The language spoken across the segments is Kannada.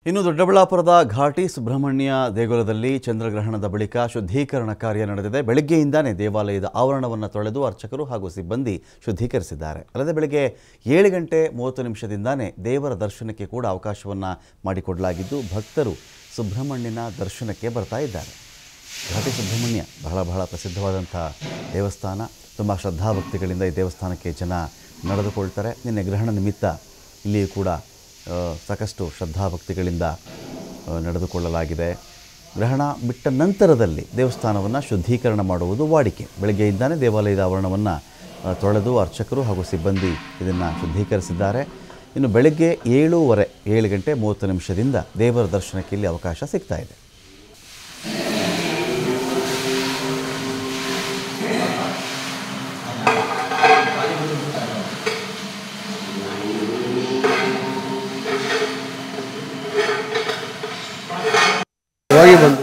ಇನ್ನು ದೊಡ್ಡಬಳ್ಳಾಪುರದ ಘಾಟಿ ಸುಬ್ರಹ್ಮಣ್ಯ ದೇಗುಲದಲ್ಲಿ ಚಂದ್ರಗ್ರಹಣದ ಬಳಿಕ ಶುದ್ಧೀಕರಣ ಕಾರ್ಯ ನಡೆದಿದೆ. ಬೆಳಗ್ಗೆಯಿಂದಾನೇ ದೇವಾಲಯದ ಆವರಣವನ್ನು ತೊಳೆದು ಅರ್ಚಕರು ಹಾಗೂ ಸಿಬ್ಬಂದಿ ಶುದ್ಧೀಕರಿಸಿದ್ದಾರೆ. ಅಲ್ಲದೆ ಬೆಳಗ್ಗೆ 7 ಗಂಟೆ 30 ನಿಮಿಷದಿಂದಾನೇ ದೇವರ ದರ್ಶನಕ್ಕೆ ಕೂಡ ಅವಕಾಶವನ್ನು ಮಾಡಿಕೊಡಲಾಗಿದ್ದು ಭಕ್ತರು ಸುಬ್ರಹ್ಮಣ್ಯನ ದರ್ಶನಕ್ಕೆ ಬರ್ತಾ ಇದ್ದಾರೆ. ಘಾಟಿ ಸುಬ್ರಹ್ಮಣ್ಯ ಬಹಳ ಪ್ರಸಿದ್ಧವಾದಂಥ ದೇವಸ್ಥಾನ. ತುಂಬ ಶ್ರದ್ಧಾಭಕ್ತಿಗಳಿಂದ ಈ ದೇವಸ್ಥಾನಕ್ಕೆ ಜನ ನಡೆದುಕೊಳ್ತಾರೆ. ನಿನ್ನೆ ಗ್ರಹಣ ನಿಮಿತ್ತ ಇಲ್ಲಿಯೂ ಕೂಡ ಸಾಕಷ್ಟು ಶ್ರದ್ಧಾಭಕ್ತಿಗಳಿಂದ ನಡೆದುಕೊಳ್ಳಲಾಗಿದೆ. ಗ್ರಹಣ ಬಿಟ್ಟ ನಂತರದಲ್ಲಿ ದೇವಸ್ಥಾನವನ್ನು ಶುದ್ಧೀಕರಣ ಮಾಡುವುದು ವಾಡಿಕೆ. ಬೆಳಗ್ಗೆಯಿಂದಾನೇ ದೇವಾಲಯದ ಆವರಣವನ್ನು ತೊಳೆದು ಅರ್ಚಕರು ಹಾಗೂ ಸಿಬ್ಬಂದಿ ಇದನ್ನು ಶುದ್ಧೀಕರಿಸಿದ್ದಾರೆ. ಇನ್ನು ಬೆಳಗ್ಗೆ 7 ಗಂಟೆ 30 ನಿಮಿಷದಿಂದ ದೇವರ ದರ್ಶನಕ್ಕೆ ಇಲ್ಲಿ ಅವಕಾಶ ಸಿಗ್ತಾ ಇದೆ. ಬಂದು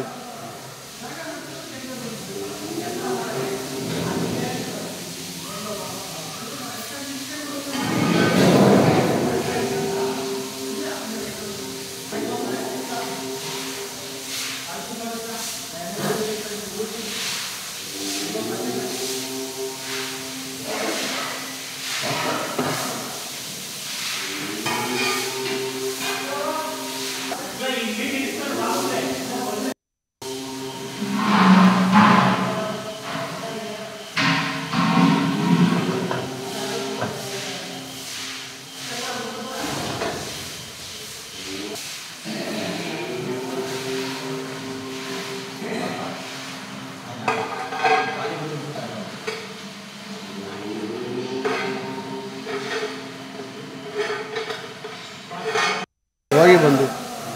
ಬಂದು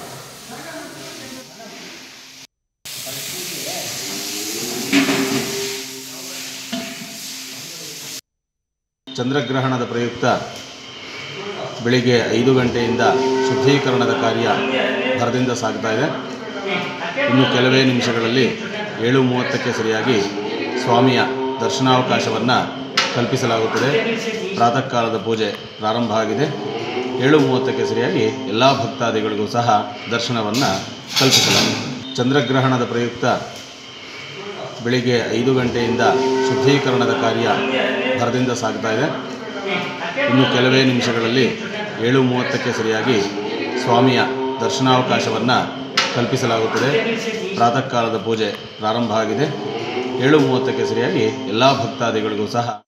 ಚಂದ್ರಗ್ರಹಣದ ಪ್ರಯುಕ್ತ ಬೆಳಿಗ್ಗೆ 5 ಗಂಟೆಯಿಂದ ಶುದ್ಧೀಕರಣದ ಕಾರ್ಯ ಭರದಿಂದ ಸಾಗ್ತಾ ಇದೆ. ಇನ್ನು ಕೆಲವೇ ನಿಮಿಷಗಳಲ್ಲಿ 7:30ಕ್ಕೆ ಸರಿಯಾಗಿ ಸ್ವಾಮಿಯ ದರ್ಶನಾವಕಾಶವನ್ನು ಕಲ್ಪಿಸಲಾಗುತ್ತದೆ. ಪ್ರಾತಃ ಕಾಲದ ಪೂಜೆ ಪ್ರಾರಂಭ ಆಗಿದೆ. 7:30ಕ್ಕೆ ಸರಿಯಾಗಿ ಎಲ್ಲ ಭಕ್ತಾದಿಗಳಿಗೂ ಸಹ ದರ್ಶನವನ್ನು ಕಲ್ಪಿಸಲಾಗಿದೆ. ಚಂದ್ರಗ್ರಹಣದ ಪ್ರಯುಕ್ತ ಬೆಳಿಗ್ಗೆ 5 ಗಂಟೆಯಿಂದ ಶುದ್ಧೀಕರಣದ ಕಾರ್ಯ ಭರದಿಂದ ಸಾಗ್ತಾ ಇದೆ. ಇನ್ನು ಕೆಲವೇ ನಿಮಿಷಗಳಲ್ಲಿ 7:30ಕ್ಕೆ ಸರಿಯಾಗಿ ಸ್ವಾಮಿಯ ದರ್ಶನಾವಕಾಶವನ್ನು ಕಲ್ಪಿಸಲಾಗುತ್ತದೆ. ಪ್ರಾತಃ ಕಾಲದ ಪೂಜೆ ಪ್ರಾರಂಭ ಆಗಿದೆ. 7:30ಕ್ಕೆ ಸರಿಯಾಗಿ ಎಲ್ಲ ಭಕ್ತಾದಿಗಳಿಗೂ ಸಹ